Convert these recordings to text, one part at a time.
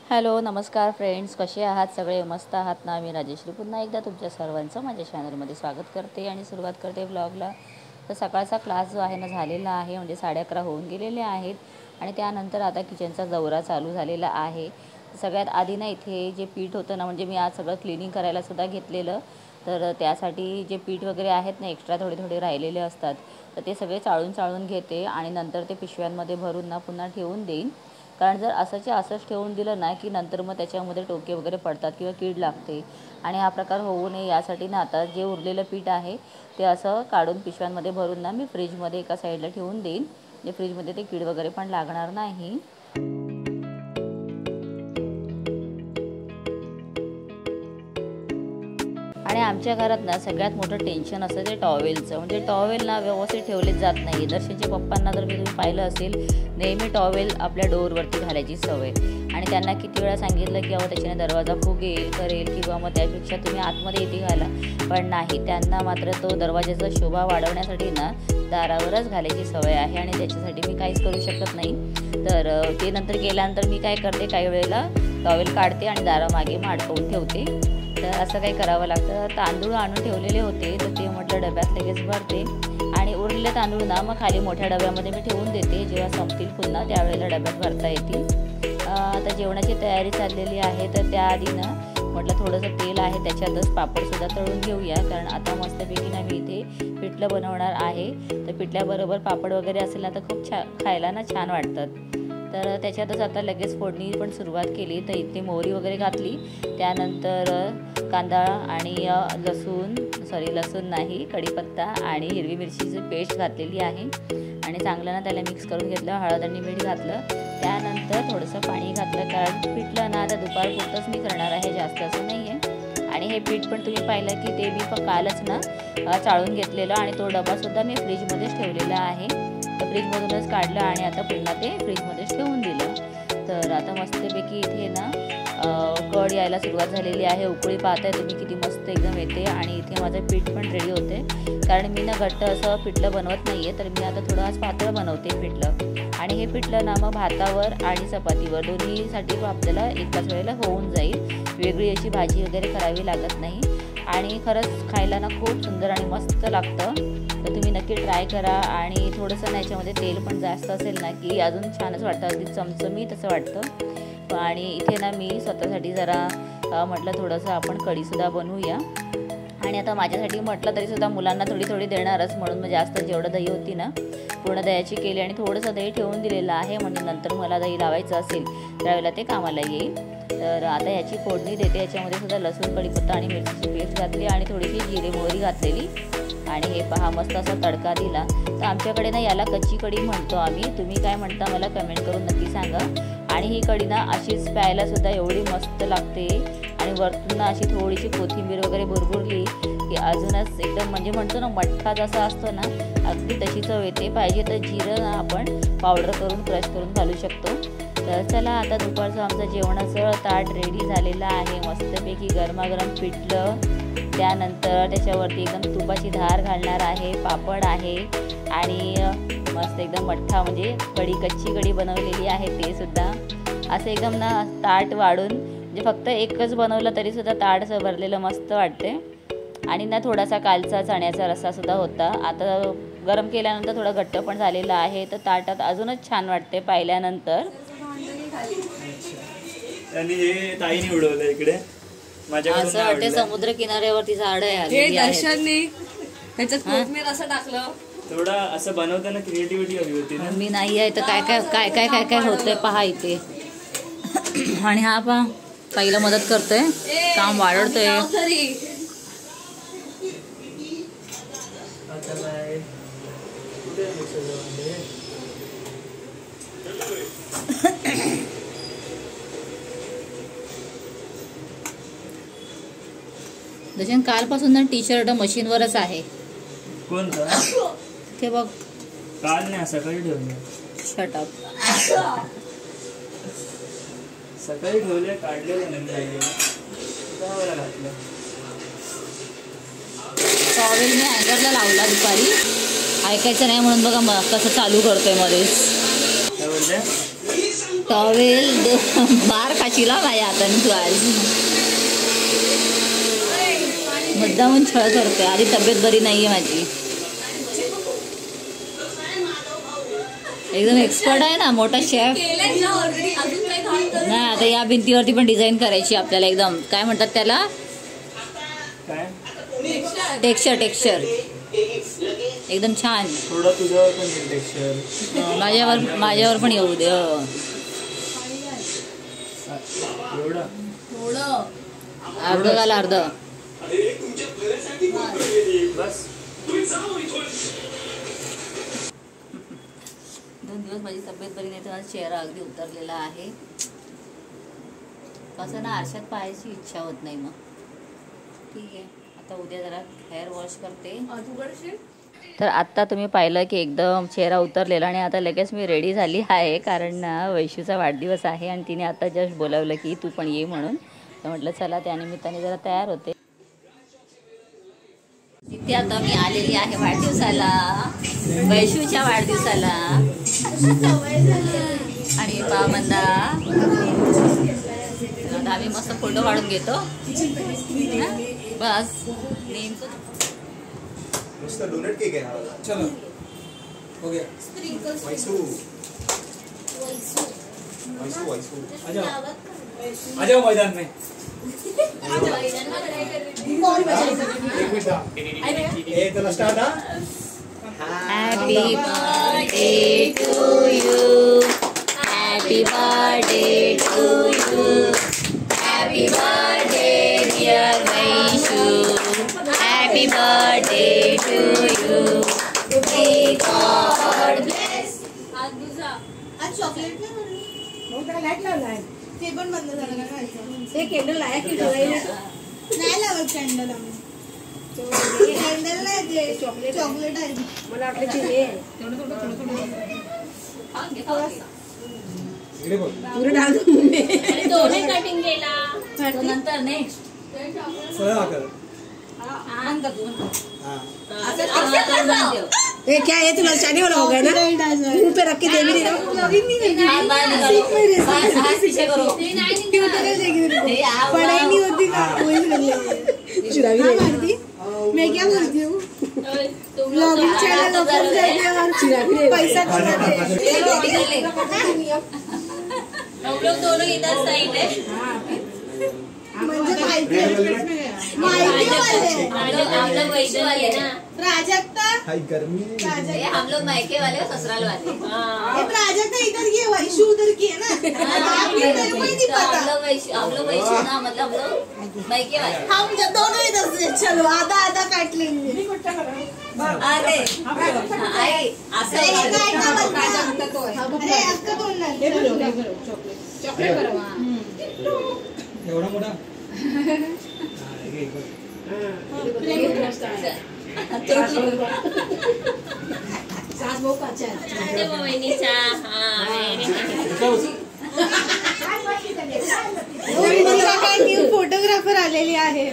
Hello नमस्कार friends, कसे आहात सगळे? मस्त आहात ना? मी राजेश्री पुन्हा एकदा तुमच्या सर्वांचं माझ्या चॅनलमध्ये स्वागत करते आणि सुरुवात करते व्लॉगला। तर सकाळचा क्लास जो आहे ना झालेला आहे, म्हणजे 11:30 होऊन गेलेले आहेत आणि त्यानंतर आता किचनचा दौरा चालू झालेला आहे। सगळ्यात आधी ना इथे जे पीठ होतं ना, म्हणजे मी आज सगळं क्लिनिंग करायला सुद्धा घेतलेलं, तर त्यासाठी जे पीठ वगैरे आहेत ना एक्स्ट्रा थोडे थोडे राहिलेले असतात, तर ते सगळे चाळून घेते आणि नंतर ते पिशव्यांमध्ये भरून ना पुन्हा ठेवून देईन। कारण जर असंच ठेवून दिलं ना की नंतर मग त्याच्यामध्ये टोके वगैरे पडतात किंवा कीड लागते आणि हा प्रकार होऊ नये यासाठी ना आता जे उरलेलं पीठ आहे ते असं काढून पिशव्यांमध्ये भरून ना मी फ्रीजमध्ये एका साईडला ठेवून देईन, म्हणजे फ्रीजमध्ये ते कीड वगैरे पण लागणार नाही। आणि आमच्या घरात ना सगळ्यात मोठं टेन्शन असतं ते टॉवेलचं, म्हणजे टॉवेल ना व्यवस्थित ठेवलेच जात नाही। दर्शनच्या पप्पांना जर तुम्ही पाहिलं असेल, नेहमी टॉवेल आपल्या डोअरवरती घालायची सवय, आणि त्यांना किती वेळा सांगितलं की त्याच्याने दरवाजा फुगेल करेल किंवा मग त्यापेक्षा तुम्ही आतमध्ये इथे घाला, पण नाही, त्यांना मात्र तो दरवाजाचा शोभा वाढवण्यासाठी ना दारावरच घालायची सवय आहे आणि त्याच्यासाठी मी काहीच करू शकत नाही। तर ते नंतर गेल्यानंतर मी काय करते, काही वेळेला टॉवेल काढते आणि दारामागे अडकवून ठेवते, तर असं काही करावं लागतं। तांदूळ आणून ठेवलेले होते तर ते म्हटलं डब्यात लगेच भरते आणि उरलेले तांदूळ ना मग खाली मोठ्या डब्यामध्ये मी ठेवून देते, जेव्हा संपतील पुन्हा त्यावेळेला डब्यात भरता येतील। आता जेवणाची तयारी चाललेली आहे, तर त्याआधी ना म्हटलं थोडंसं तेल आहे त्याच्यातच पापडसुद्धा तळून घेऊया, कारण आता मस्तपैकी ना मी इथे पिठलं बनवणार आहे, तर पिठल्याबरोबर पापड वगैरे असेल ना तर खूप खायला ना छान वाटतात। तर त्याच्यातच आता लगेच फोडणी पण सुरुवात केली, तर इथे मोहरी वगैरे घातली, त्यानंतर कांदा आणि लसूण नाही कढीपत्ता आणि हिरवी मिरचीची पेस्ट घातलेली आहे आणि चांगलं ना त्याला मिक्स करून घेतलं, हळद आणि मीठ घातलं, त्यानंतर थोडंसं पाणी घातलं, कारण पिठलं ना आता दुपारपुरतंच मी करणार आहे, जास्त असं नाही आहे। आणि हे पीठ पण तुम्ही पाहिलं की ते मी कालच ना चाळून घेतलेलं आणि तो डबासुद्धा मी फ्रीजमध्येच ठेवलेला आहे, तर फ्रीजमधूनच काढलं आणि आता पुन्हा ते फ्रीजमध्येच ठेवून दिलं। तर आता मस्तपैकी इथे ना कढ यायला सुरुवात झालेली आहे, उकळी पाहताय तुम्ही किती मस्त एकदम येते आणि इथे माझं पीठ पण रेडी होते, कारण मी ना घट्ट असं पिठलं बनवत नाही आहे, तर मी आता थोडं आज पातळ बनवते पिठलं। आणि हे पिठलं ना मग भातावर आणि चपातीवर दोन्हीसाठी आपल्याला एकाच वेळेला होऊन जाईल, वेगळी अशी भाजी वगैरे करावी लागत नाही आणि खरंच खायला ना खूप सुंदर आणि मस्त लागतं, तर तुम्ही नक्की ट्राय करा। आणि थोडंसं ना याच्यामध्ये तेल पण जास्त असेल ना की अजून छानच वाटतं, अगदी चमचमीत असं वाटतं। आणि इथे ना मी स्वतःसाठी जरा म्हटलं थोडंसं आपण कढीसुद्धा बनवूया, आणि आता माझ्यासाठी म्हटलं तरीसुद्धा मुलांना थोडी देणारच, म्हणून मग जास्त जेवढं दही होती ना पूर्ण दह्याची केली आणि थोडंसं दही ठेवून दिलेलं आहे, म्हणजे नंतर मला दही लावायचं असेल त्यावेळेला ते कामाला येईल। तर आता याची फोडणी देते, याच्यामध्ये सुद्धा लसूण कढीपत्ता आणि मिरचीची पेस्ट घातली आणि थोडीशी जिरे मोहरी घातलेली आणि हे पहा मस्त असा तडका दिला। तर आमच्याकडे ना याला कच्ची कढी म्हणतो आम्ही, तुम्ही काय म्हणता मला कमेंट करून नक्की सांगा। आणि ही कढी ना अशीच प्यायला सुद्धा एवढी मस्त लागते, आणि वरतून ना अशी थोडीशी कोथिंबीर वगैरे भुरभुरली की अजूनच एकदम, म्हणजे म्हणतो ना मठ्ठा जसा असतो ना अगदी तशी चव येते। पाहिजे तर जिरं ना आपण पावडर करून क्रश करून घालू शकतो। तर चला आता दुपारचं आमचं जेवणाचं ताट रेडी झालेलं आहे, मस्तपैकी गरमागरम पिठलं, त्यानंतर त्याच्यावरती एकदम तुपाची धार घालणार आहे, पापड आहे आणि मस्त एकदम मठ्ठा, म्हणजे कच्ची कढी बनवलेली आहे ते सुद्धा असं एकदम ना ताट वाढून, म्हणजे फक्त एकच बनवलं तरीसुद्धा ताट असं भरलेलं मस्त वाटते। आणि ना थोडासा कालचा चण्याचा रस्सासुद्धा होता, आता गरम केल्यानंतर थोडं घट्ट पण झालेलं आहे, तर ताटात अजूनच छान वाटते पाहिल्यानंतर। आणि हे ताईने उडवलं इकडे असं वाटते समुद्र किनाऱ्यावरती झाड आहे, दर्शनने त्याच्यात कोथमीर असं टाकलं, थोडा असं बनवताना क्रिएटिव्हिटी हवी होती ना। मी नाही आहे तर काय काय काय काय काय काय होतंय पहा इथे। आणि हा पहा ताईला मदत करतोय, काम वाढवतोय। जसे कालपासून ना टी शर्ट मशीनवरच आहे। कोणतं? ते बघ, काल नाही सकाळी ठेवले, शटअप, सकाळी ठेवले, काढलेलं नाही, घातलं। टॉवेल मी हँगरला लावला दुपारी, ऐकायचं नाही म्हणून बघा कसं चालू करतोय मध्येच। काय बोलते? टॉवेल बार खाशीला माझ्या हाताने तू आज मुद्दामून छळ करते. आधी तब्येत बरी नाहीये माझी. एकदम एक्सपर्ट आहे ना, मोठा शेफ. केलंय ना ऑलरेडी, अजून काही घाण करू नाही आता या भिंतीवरती पण डिझाईन करायची आपल्याला. एकदम काय म्हणतात त्याला, काय टेक्स्चर एकदम छान. थोडं तुझ्यावर पण येईल टेक्स्चर. माझ्यावर पण येऊ दे. एवढं थोडं अर्ध घाला, अर्ध. बस. 2 दिवस माझी तब्येत बरी नाही तर माझा चेहरा अगदी उतरलेला आहे. कसं ना आरशात पाहायची इच्छा होत नाही. मग ठीक आहे, आता उद्या जरा हेअर वॉश करते. तू करशील? तर आत्ता तुम्ही पाहिलं की एकदम चेहरा उतरलेला आणि आता लगेच मी रेडी झाली आहे, कारण ना वैशूचा वाढदिवस आहे आणि तिने आता जस्ट बोलावलं की तू पण ये म्हणून. तर म्हटलं चला त्यानिमित्ताने जरा तयार होते. तिथे आता मी आलेली आहे वाढदिवसाला, वैशूच्या वाढदिवसाला. आणि पामंदा आता आम्ही मस्त फोटो काढून घेतो. बस नेमकं उसका डोनेट केक है. चलो हो गया. वैसू वैसू वैसू आ जाओ मैदान में. ए चला start. Happy birthday to you. Happy birthday to you. Happy birthday dear Vaishu. Happy birthday to you. May God bless. आज चॉकलेट नाही बनली. मग त्याला लाईट लावलाय. ते पण बंद झालं ना खायचं. ते कॅन्डल लाया की ठेवायला नाही लावत कॅन्डल आम्ही. कॅन्डल नाही ते चॉकलेट आहे. मला वाटलं ते हे इकडे बघ. पुरं डाल दोन्ही कटिंग केला तो नंतर नेक्स्ट. सरळ कर. ये क्या है तुम्हारा चाइनीज वाला हो गया ना. मुंह पे रख के दे भी नहीं पढ़ाई नहीं होती ना चुरावी मारती. मैं क्या बोलती हूँ ब्लॉगिंग चैनल ओपन करते और चुरावी पैसा हम लोग दोनों इधर साइड है. म्हणजे माहिती हम लोग वैसे वाले ना. प्राजक्ता हाय गर्मी. हम लोग मायके वाले और ससुराल वाले. ये प्राजक्ता इधर की है वैशु उधर की है ना. आपको मेरे को ही नहीं पता. हम लोग वैसे ना, मतलब हम लोग मायके वाले. हम जब दोनों इधर से चलो आधा आधा काट लेंगे. अरे आई असं अरे अक्का बोलणार एवढा मोठा. सास भाऊ काचा वहिनीचा. न्यू फोटोग्राफर आलेली आहे.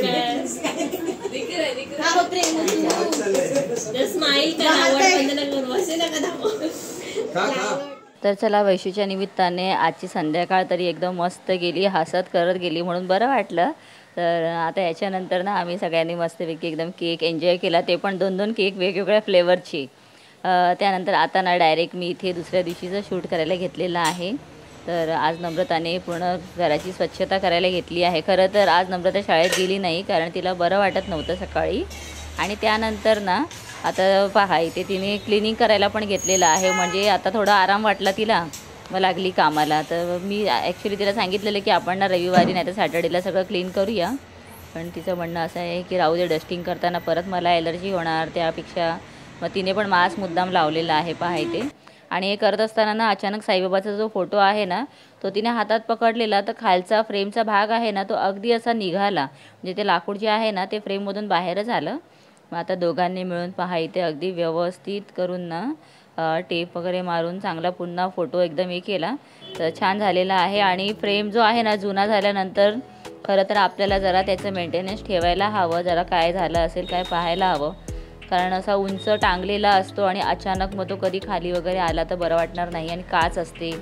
स्माइल करा असे नका दाखव. खा खा. तर चला वैशूच्या निमित्ताने आजची संध्याकाळ तरी एकदम मस्त गेली, हसत करत गेली म्हणून बरं वाटलं. तर आता याच्यानंतर ना आम्ही सगळ्यांनी मस्तपैकी एकदम केक एन्जॉय केला, ते पण 2-2 केक वेगवेगळ्या फ्लेवरची. त्यानंतर आता ना डायरेक्ट मी इथे दुसऱ्या दिवशीचं शूट करायला घेतलेलं आहे. तर आज नम्रताने पूर्ण घराची स्वच्छता करायला घेतली आहे. खरं तर आज नम्रता शाळेत गेली नाही, कारण तिला बरं वाटत नव्हतं सकाळी. आणि त्यानंतर ना आता पहा इथे तिने क्लिनिंग करायला पण घेतलेलं आहे, म्हणजे आता थोडा आराम वाटला तिला, मग लागली कामाला. तर मी ॲक्च्युली तिला सांगितलेलं की आपण ना रविवारी नाही तर सॅटर्डेला सगळं क्लीन करूया, पण तिचं म्हणणं असं आहे की राहू दे, डस्टिंग करताना परत मला ॲलर्जी होणार, त्यापेक्षा मग तिने पण मास्क मुद्दाम लावलेला आहे पहा इथे. आणि हे करत असताना ना अचानक साईबाबाचा जो फोटो आहे ना तो तिने हातात पकडलेला, तर खालचा फ्रेमचा भाग आहे ना तो अगदी असा निघाला, म्हणजे ते लाकूड जे आहे ना ते फ्रेममधून बाहेरच आलं. मग आता दोघांनी मिळून पहा इथे अगदी व्यवस्थित करून ना टेप वगैरे मारून चांगला पुन्हा फोटो एकदम हे केला, तर छान झालेला आहे. आणि फ्रेम जो आहे ना जुना झाल्यानंतर खरं तर आपल्याला जरा त्याचं मेंटेनन्स ठेवायला हवं, जरा काय झालं असेल काय पाहायला हवं, कारण असा उंच टांगलेला असतो आणि अचानक मग तो कधी खाली वगैरे आला तर बरं वाटणार नाही. आणि काच असते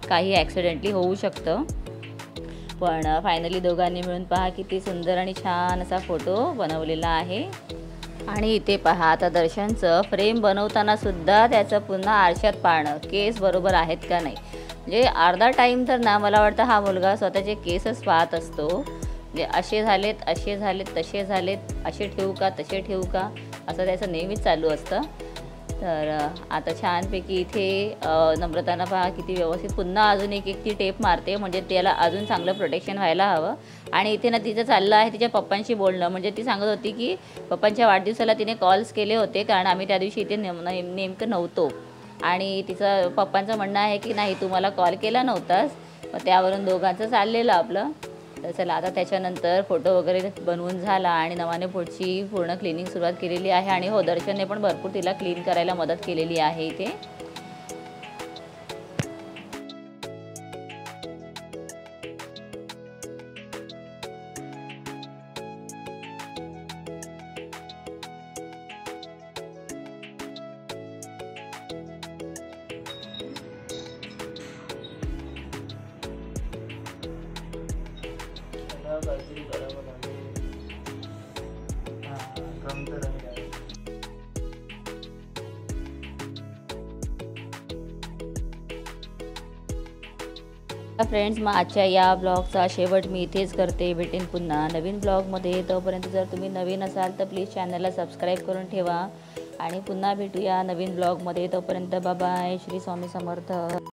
काही ॲक्सिडेंटली होऊ शकतं. पण फायनली दोघांनी मिळून पहा किती सुंदर आणि छान असा फोटो बनवलेला आहे. आणि इथे पहा आता दर्शनचं फ्रेम बनवताना सुद्धा त्याचं पुन्हा आरशात पाहणं केस बरोबर आहेत का नाही. म्हणजे अर्धा टाईम तर ना मला वाटतं हा मुलगा स्वतःचे केसच पाहत असतो. म्हणजे असे झालेत, असे झालेत, तसे झालेत, असे ठेवू का, तसे ठेवू का, असं त्याचं नेहमीच चालू असतं. तर आता छानपैकी इथे नम्रतानं पहा किती व्यवस्थित पुन्हा अजून एक ती टेप मारते, म्हणजे त्याला अजून चांगलं प्रोटेक्शन व्हायला हवं. आणि इथे ना तिचं चाललं आहे तिच्या पप्पांशी बोलणं. म्हणजे ती सांगत होती की पप्पांच्या वाढदिवसाला तिने कॉल्स केले होते, कारण आम्ही त्या दिवशी इथे नेमकं नव्हतो. आणि तिचं पप्पांचं म्हणणं आहे की नाही तू मला कॉल केला नव्हतास. मग त्यावरून दोघांचं चाललेलं आपलं. तर चला आता त्याच्यानंतर फोटो वगैरे बनवून झाला आणि नवाने पुढची पूर्ण क्लिनिंग सुरुवात केलेली आहे. आणि हो, दर्शनने पण भरपूर तिला क्लीन करायला मदत केलेली आहे इथे. फ्रेंड्स, मग आजच्या या ब्लॉगचा शेवट मी इथेच करते. भेटेन पुन्हा नवीन ब्लॉगमध्ये. तोपर्यंत जर तुम्ही नवीन असाल तर प्लीज चॅनलला सबस्क्राईब करून ठेवा. आणि पुन्हा भेटूया नवीन ब्लॉगमध्ये. तोपर्यंत बाय बाय. श्री स्वामी समर्थ.